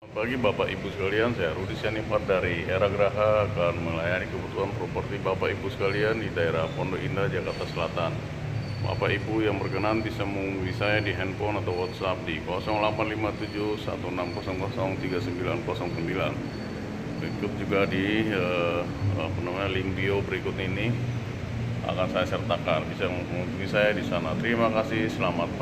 Bagi Bapak Ibu sekalian, saya Rudi Sianipar dari Era Graha akan melayani kebutuhan properti Bapak Ibu sekalian di daerah Pondok Indah, Jakarta Selatan. Bapak Ibu yang berkenan bisa menghubungi saya di handphone atau WhatsApp di 0857 1600 3909. Berikut juga di link bio berikut ini akan saya sertakan. Bisa menghubungi saya di sana. Terima kasih, selamat.